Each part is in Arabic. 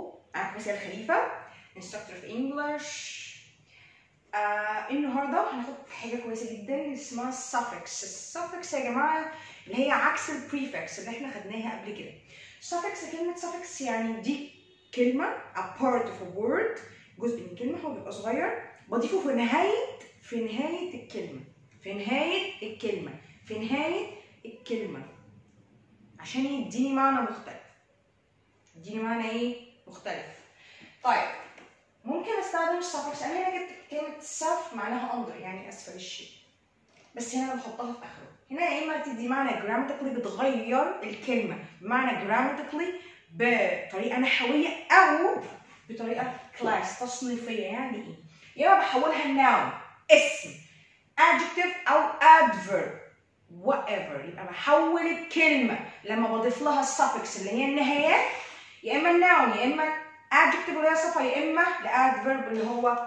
هلو، أنا مساء الخليفة Instructor of English. النهارده هناخد حاجة كويسة جدا اسمها suffix. السفكس يا جماعة اللي هي عكس البريفكس اللي احنا خدناها قبل كده. suffix، كلمة suffix يعني دي كلمة a part of a word، جزء من كلمة هو بيبقى صغير بضيفه في نهاية الكلمة عشان يديني معنى مختلف. طيب ممكن استخدم السفكس. انا هنا جبت كلمة سف معناها اندر يعني اسفل الشيء، بس هنا انا بحطها في اخره. هنا يا اما تدي معنى جراماتيكلي بتغير الكلمة بمعنى جراماتيكلي بطريقة نحوية او بطريقة كلاس تصنيفية. يعني ايه؟ يا اما بحولها لناون اسم، adjective او adverb whatever. يبقى بحول الكلمة لما بضيف لها السفكس اللي هي النهايات، يا اما الناون يا اما adjective اللي هي صفة، يا اما adverb اللي هو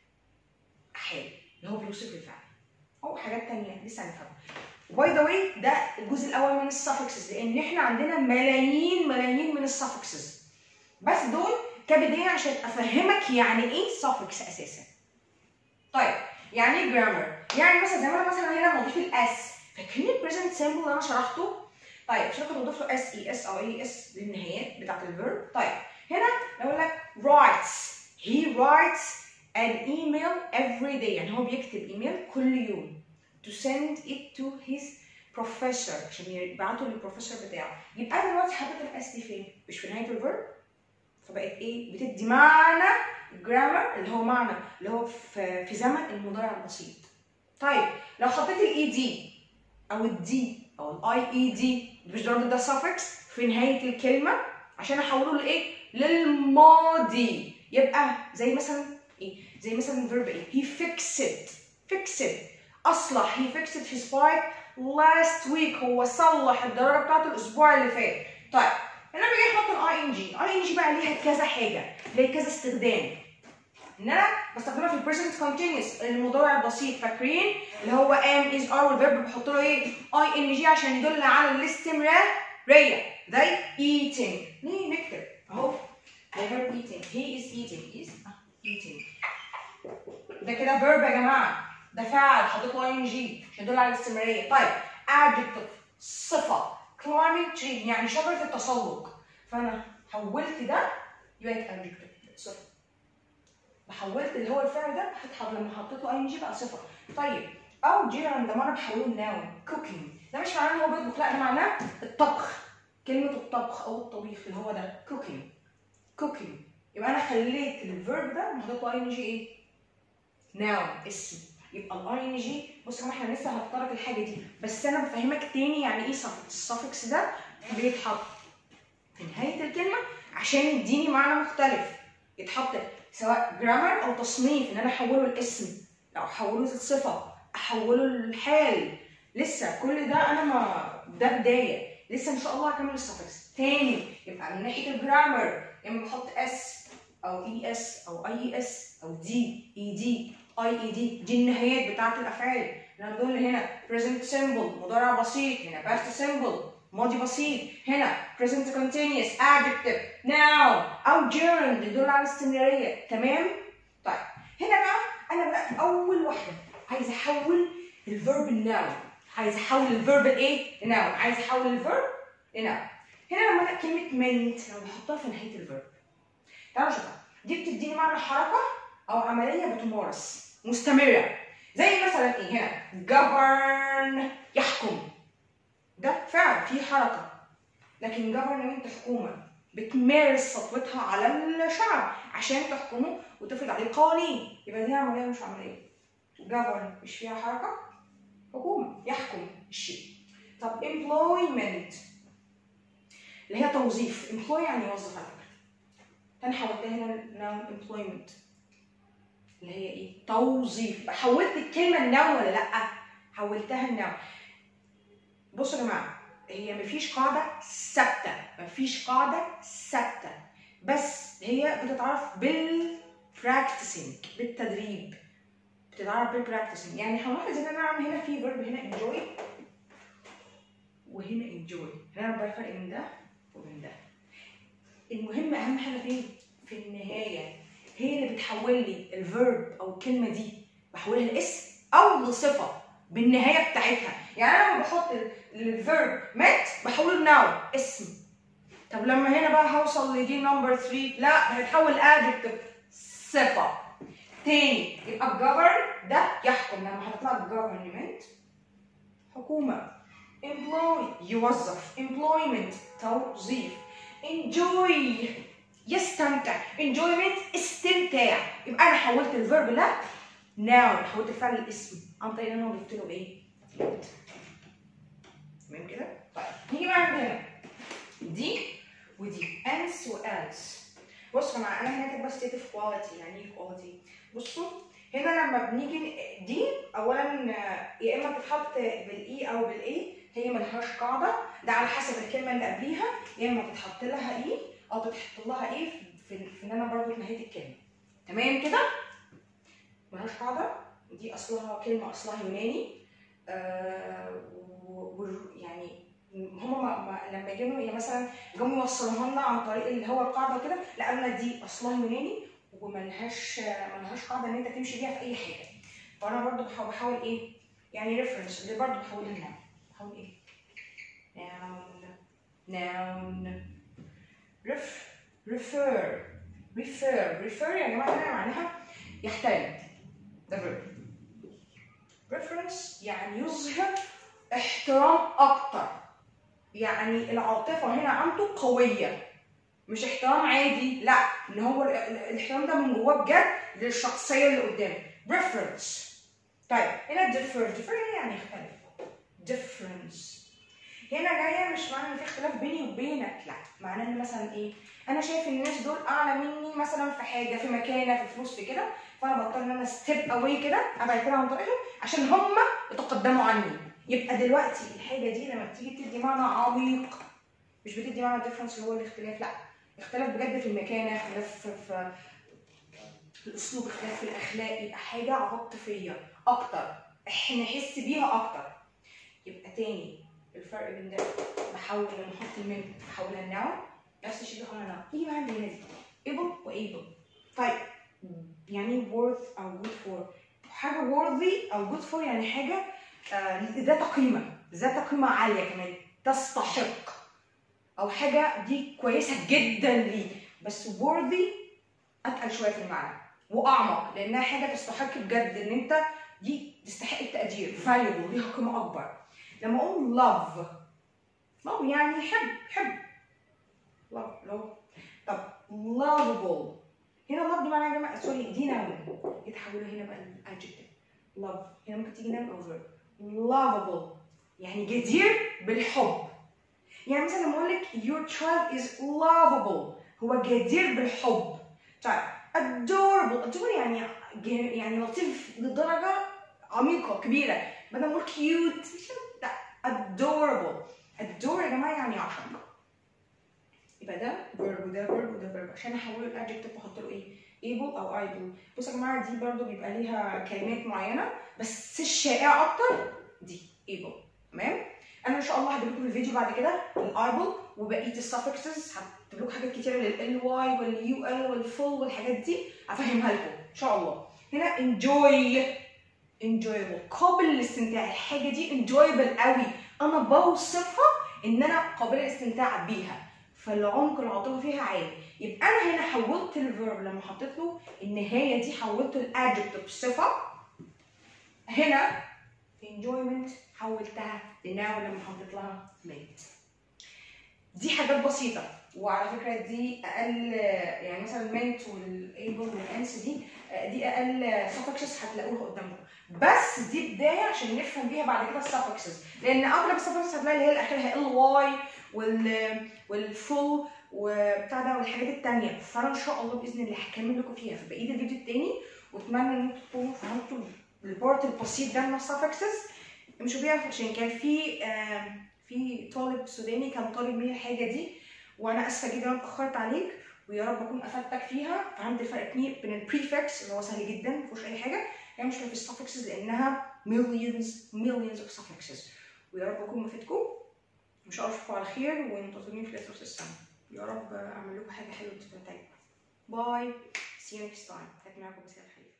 حال اللي هو بيوصف الفعل، او حاجات تانية لسه هنفهمها. باي ذا واي ده الجزء الاول من السفكسز، لان احنا عندنا ملايين من السفكسز، بس دول كبداية عشان افهمك يعني ايه سفكس اساسا. طيب يعني ايه جرامر؟ يعني مثلا زي ما انا مثلا هنا بضيف الاس، فاكرين البريزنت سيمبل اللي انا شرحته؟ طيب مش ممكن نضيف له اس اي اس او اي اس للنهايات بتاعت الفيرب. طيب هنا بقول لك writes، he writes an email every day، يعني هو بيكتب ايميل كل يوم to send it to his professor عشان يبعته للبروفيسور بتاعه. يبقى انا دلوقتي حطيت الاس دي فين؟ مش في نهايه الفيرب، فبقت ايه؟ بتدي معنى الجرامر اللي هو معنى اللي هو في زمن المضارع البسيط. طيب لو حطيت الاي دي او الدي او الاي اي دي مش ضروري ده سفكس في نهايه الكلمه عشان احوله لايه؟ للماضي. يبقى زي مثلا ايه؟ زي مثلا فيرب ايه؟ he fixed اصلح، he fixed his bike last week، هو صلح الدراجه بتاعته الاسبوع اللي فات. طيب هنا باجي احط الاي ان جي بقى ليها كذا حاجه، ليها كذا استخدام. ان انا بستخدمها في البريزنت كونتينيوس المضارع البسيط، فاكرين اللي هو ام از ار والفيرب بحط له ايه؟ اي ان جي عشان يدل على الاستمراريه، زي eating. ليه نكتب اهو ده فيرب eating، he is eating ده كده فيرب يا جماعه، ده فعل حطيت له اي ان جي عشان يدل على الاستمراريه. طيب adjective صفه، climbing tree يعني شجره التسلق، فانا حولت ده يبقى adjective صفه، حولت اللي هو الفعل ده لما حطيت له اي ان جي بقى صفه. طيب او جيران ده مره بحوله لناون cooking، ده مش معناه ان هو بيطبخ، لا ده معناه الطبخ، كلمه الطبخ او الطبيخ اللي هو ده cooking. يبقى انا خليت الفيرب ده حطيت له اي ان جي ايه؟ ناون اسم. يبقى الاي ان جي بص يا جماعه احنا لسه هنتطرق الحاجه دي، بس انا بفهمك تاني يعني ايه سفكس. السفكس ده بيتحط في نهايه الكلمه عشان يديني معنى مختلف، يتحط سواء جرامر او تصنيف، ان انا احوله الاسم او احوله للصفه احوله للحال. لسه كل ده انا ما ده بدايه، لسه ان شاء الله هكمل السفكس تاني. يبقى من ناحيه الجرامر يا اما بحط اس او اي اس او اي اس او دي اي دي اي اي دي النهايات بتاعت الافعال. انا دول هنا present simple مضارع بسيط، هنا past simple ماضي بسيط، هنا present continuous adjective noun او gerund يدل على الاستمراريه. تمام؟ طيب هنا بقى انا بدات اول واحده عايزه احول الفيرب لناون، عايزه احول الفيرب لايه؟ لناون، عايزه احول الفيرب لناون. هنا لما انا كلمه meant لو بحطها في نهايه الفيرب، تعالوا شوفوا دي بتديني معنى حركه او عمليه بتمارس مستمره، زي مثلا ايه؟ هنا govern يحكم، ده فعل فيه حركه، لكن government حكومه بتمارس سطوتها على الشعب عشان تحكمه وتفرض عليه قوانين، يبقى دي عمليه مش عمليه. govern مش فيها حركه، حكومه يحكم الشيء. طب employment اللي هي توظيف، employ يعني يوظف على فكره، انا حولتها هنا noun employment اللي هي ايه؟ توظيف. حولت الكلمه النون ولا لا؟ حولتها النون. بصوا يا جماعه هي مفيش قاعده ثابته، بس هي بتتعرف بالبراكتسنج، بالتدريب بتتعرف بالبراكتسنج. يعني هنلاحظ ان انا عامل هنا في فيرب هنا enjoy وهنا enjoy، هنا بقى الفرق بين ده وبين ده. المهم اهم حاجه فين؟ في النهايه، هي اللي بتحول لي الفيرب او الكلمه دي بحولها لاسم او لصفه بالنهايه بتاعتها. يعني انا لما بحط الفيرب met بحوله لناون اسم. طب لما هنا بقى هوصل لدي نمبر 3 لا هيتحول adjective صفه. تاني يبقى govern ده يحكم، لما هتطلع government حكومه. employ يوظف، employment توظيف. enjoy يستمتع، enjoyment استمتاع. يبقى انا حولت الفيرب ده noun، حولت الفعل الاسم عن طريق ان انا ضفت له ايه؟ تمام كده؟ طيب نيجي بقى عندنا دي ودي ans وelse. بصوا انا هنا كاتبه stative quality. يعني ايه quality؟ بصوا هنا لما بنيجي دي اولا يا اما بتتحط بالاي او بالاي، هي ملهاش قاعده، ده على حسب الكلمه اللي قبليها، يا اما بتتحط لها اي او بتحط لها ايه في ان انا بربط نهايه الكلمه. تمام كده؟ ملهاش قاعده. دي اصلها كلمه اصلها يوناني. يعني هم لما جم يعني مثلا جم يوصلوها لنا عن طريق اللي هو القاعده وكده، لا قالوا دي اصلها يوناني وملهاش قاعده ان انت تمشي بيها في اي حاجه. فانا برضو بحاول ايه؟ يعني ريفرنس اللي برضو بحاول هنا بحاول ايه؟ noun refer يا جماعه هنا معناها يحترم. ده verb. reference يعني يظهر احترام اكتر، يعني العاطفه هنا عنده قويه، مش احترام عادي، لا ان هو الاحترام ده من جواه بجد للشخصيه اللي قدامه. reference. طيب هنا differ يعني يختلف. difference هنا جايه مش معنى ان في اختلاف بيني وبينك، لا معناه ان مثلا ايه؟ انا شايف الناس دول اعلى مني مثلا في حاجه، في مكانه، في فلوس، في كده، فانا بضطر ان انا ستيب اواي كده، ابعد كده عن طريقهم عشان هم يتقدموا عني. يبقى دلوقتي الحاجه دي لما بتيجي تدي معنى عميق مش بتدي معنى difference اللي هو الاختلاف، لا اختلاف بجد في المكانه، اختلاف في الاسلوب، اختلاف في الاخلاق، يبقى حاجه عاطفيه اكتر احنا نحس بيها اكتر. يبقى تاني الفرق بين ده بحول لما احط المن بحولها النوع، نفس الشيء بحولها النوع. يجي بقى عندي هنا دي able و able. طيب يعني worth او good for، حاجه worthy او good for يعني حاجه ذات قيمه، ذات قيمه عاليه كمان، تستحق، او حاجه دي كويسه جدا لي. بس worthy اتقل شويه في المعنى واعمق، لانها حاجه تستحق بجد ان انت دي تستحق التقدير، valuable ليها قيمه اكبر. لما اقول love يعني حب love. طب lovable هنا love دي معناها يا جماعه سوري دي noun، يتحولوا هنا بقى adjective. love هنا ممكن تيجي noun او verb. lovable يعني جدير بالحب. يعني مثلا لما اقول لك your child is lovable هو جدير بالحب. طيب adorable يعني لطيف لدرجه عميقه كبيره، بدل ما اقول cute لا adore يا جماعه يعني عشق. يبقى ده verb وده verb وده verb. عشان احوله الادجكتيف واحط له ايه؟ able او idle. بصوا يا جماعه دي برده بيبقى ليها كلمات معينه بس الشائعه اكتر دي able. تمام؟ انا ان شاء الله هجيب لكم الفيديو بعد كده الايبل وبقيه السفكسز، هجيب لكم حاجات كتيره لل واي واليو ال والفول والحاجات دي هفهمها لكم ان شاء الله. هنا enjoyable قابل للاستمتاع، الحاجه دي enjoyable قوي، انا بوصفها ان انا قابله للاستمتاع بيها، فالعمق العاطفي فيها عالي. يبقى انا هنا حولت الفيرب لما حطيت له النهايه دي حولته الادجكتيف صفه. هنا enjoyment حولتها لناو لما حطيت لها made. دي حاجات بسيطه، وعلى فكره دي اقل، يعني مثلا meant والable والانس دي اقل suffixes هتلاقوها قدامكم، بس دي بدايه عشان نفهم بيها بعد كده السفكسز، لان اغلب السفكسز هتلاقي اللي هي الاخيره ال واي والفول وبتاع ده والحاجات الثانيه. فانا ان شاء الله باذن الله هكمل لكم فيها في بقيه الفيديو الثاني، واتمنى ان انتم تكونوا فهمتوا البارت البسيط ده من السفكسز. امشوا بيها عشان كان في طالب سوداني كان طالب مني الحاجه دي، وانا اسفه جدا اتاخرت عليك، ويا رب اكون افدتك فيها. فهمت الفرق بين البريفكس اللي هو سهل جدا ما فيهوش اي حاجه، يعني مشكله في السفكسز لانها millions of suffixes. ويا رب اكون مفيدكم، ان شاء الله اشوفكم على خير وانتظروني في الاخر السنه. يا رب اعمل لكم حاجه حلوه تبقى تعجبكم. باي، see you next time. كانت معاكم بسيرة خليفه.